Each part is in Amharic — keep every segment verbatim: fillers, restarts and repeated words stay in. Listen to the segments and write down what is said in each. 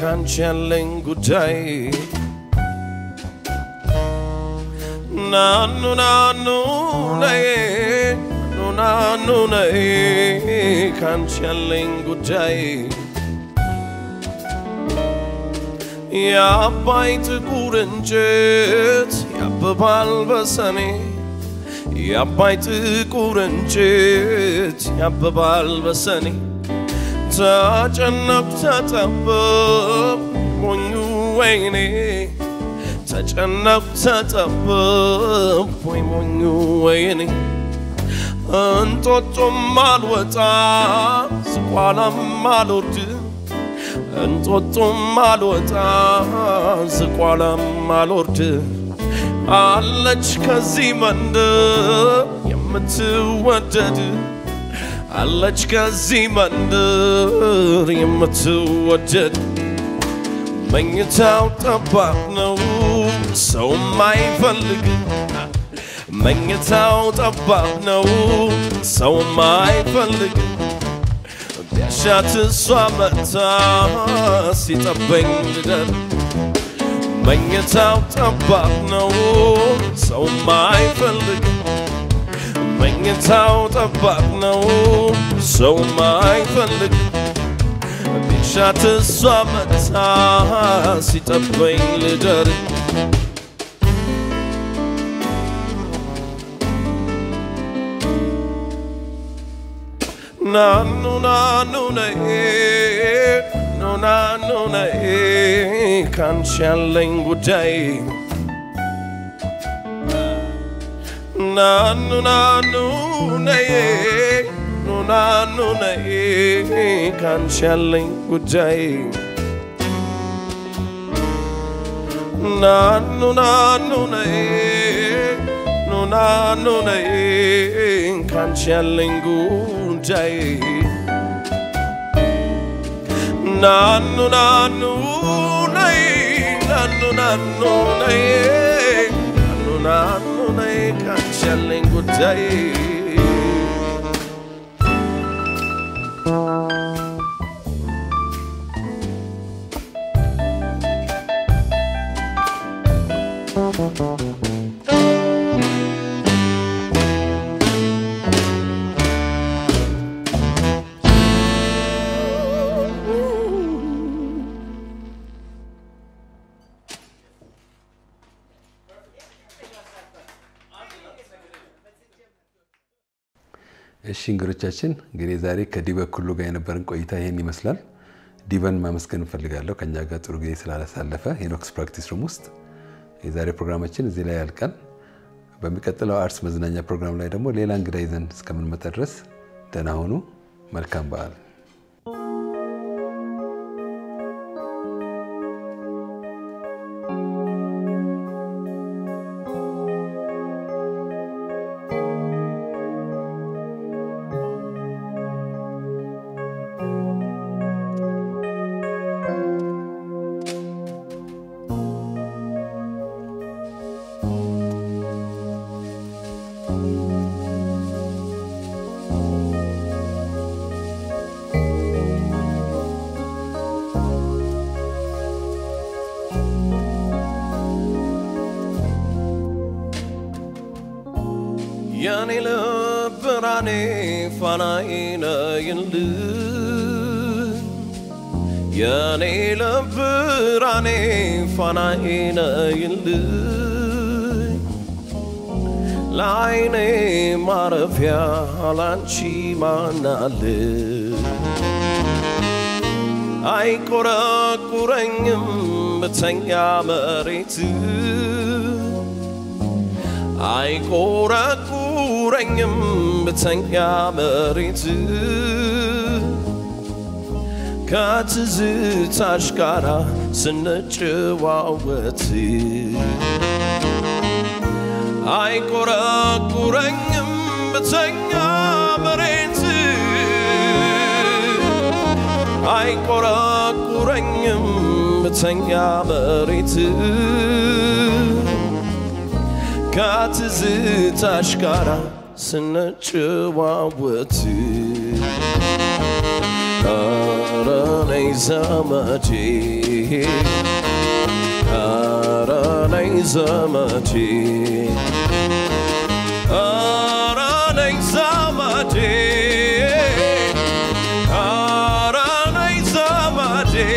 ካንቺ ያለኝ ጉዳይ ናኑ ናኑ ነይ ናኑ ነይ ካንቺ ያለኝ ጉዳይ የአባይ ጥቁር እንጨት ያብባል በሰኔ የአባይ ጥቁር እንጨት ያብባል በሰኔ ተጨነቅኩ ተጠበብ ሞኙ ወይኔ ተጨነቅኩ ተጠበብ ሞኙ ወይኔ እንጦጦም አልወጣ ዝቋላም አልወርድ እንጦጦም አልወጣ ዝቋላም አልወርድ አለች ከዚህ መንደር የምትወደድ አለች ከዚህ መንደር የምትወደድ መኝታው ጠባብ ነው ሰው ማይፈልግ መኝታው ጠባብ ነው ሰው ማይፈልግ ቢያሻት እሷ መታ ሲጠበኝ ልደር መኝታው ጠባብ ነው ሰው ማይፈልግ መኝታው ጠባብ ነው ሰው ማይፈልግ ቢያሻት እሷ መታ ሲጠበኝ ልደር ናኑ ናኑ ነይ ናኑ ነይ ካንቺ ያለኝ ጉዳይ ናኑ ናኑ ነይ ናኑ ነይ ካንቺ ያለኝ ጉዳይ ናኑ ናኑ ነይ ናኑ ነይ ካንቺ ያለኝ ጉዳይ ናኑ ናኑ ነይ ናኑ ናኑ ነይ ናኑ ናኑ ነይ ካንቺ ያለኝ ጉዳይ እሺ እንግሮቻችን እንግዲህ ዛሬ ከዲበኩሉ ጋር የነበረን ቆይታ ይሄን ይመስላል ዲበን ማመስገን ፈልጋለሁ ከኛ ጋር ጥሩ ጊዜ ስላላሳለፈ ሄኖክስ ፕራክቲስ ሩም ውስጥ የዛሬ ፕሮግራማችን እዚህ ላይ ያልቃል በሚቀጥለው አርትስ መዝናኛ ፕሮግራም ላይ ደግሞ ሌላ እንግዳ ይዘን እስከምንመጣ ድረስ ደህና ሁኑ መልካም በዓል ያኔ ለብራኔ ፋናይነ ይንል ያኔ ለብራኔ ፋናይነ ይንል ላይኔ ማረፊያ ላንቺ ማናል አይቆረቁረኝም በተኛ መሬት አይቆረቁረኝም በተኛ መሬት ከትዝታሽ ጋራ ስንጨዋወት አይቆረቁረኝም በተኛ መሬት አይቆረቁረኝም በተኛ መሬት ከትዝታሽ ጋራ ስንጨዋወት ኧረ ነይ zamati Aranay zamati Aranay zamati Aranay zamati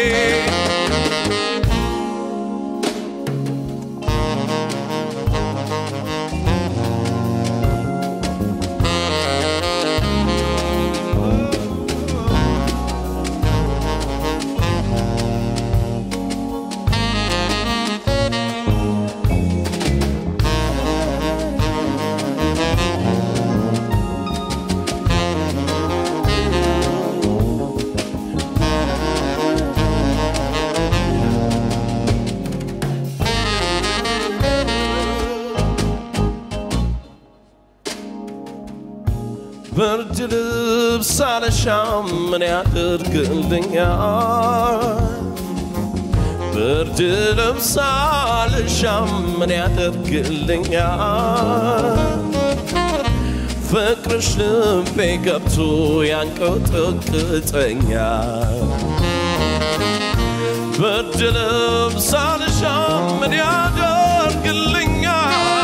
برد لبس على شام من يعترق الدنيا برد لبس على شام من يعترق الدنيا فكرش لبي قبطو يانكو تقطنيا برد لبس على شام من يعترق الدنيا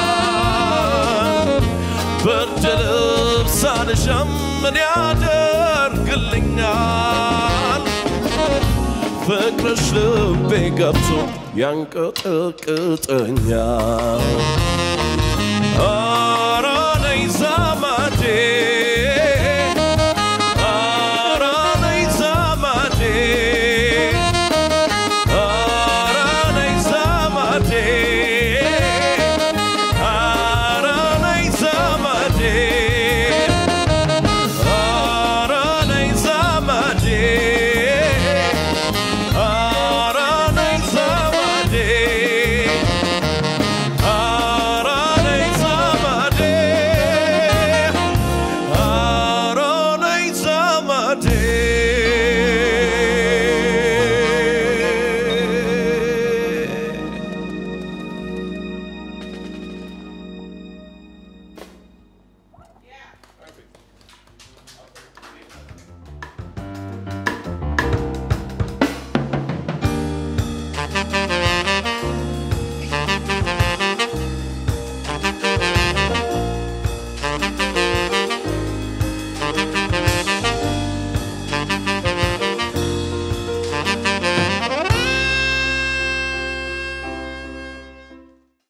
برد لبس على شمن يعترق اللينال فكرش لبي قبطو ينقطق قطنيال